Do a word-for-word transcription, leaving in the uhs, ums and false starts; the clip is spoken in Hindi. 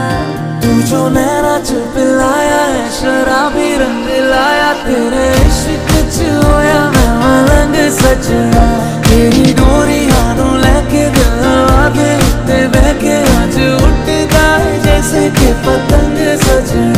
तू जो नैना च पिलाया है शराबी रंग लाया, तेरे इश्क च होया मैं मलंग सजना। तेरी डोरी हाथों लेके दिल आगे उत्ते बह के आज उठदा है जैसे कि पतंग सजना।